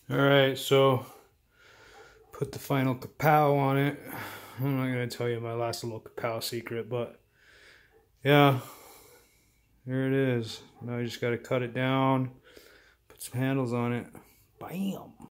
Alright, so put the final KAPOW on it. I'm not going to tell you my last little KAPOW secret, but yeah, there it is. Now you just got to cut it down, put some handles on it. Bam!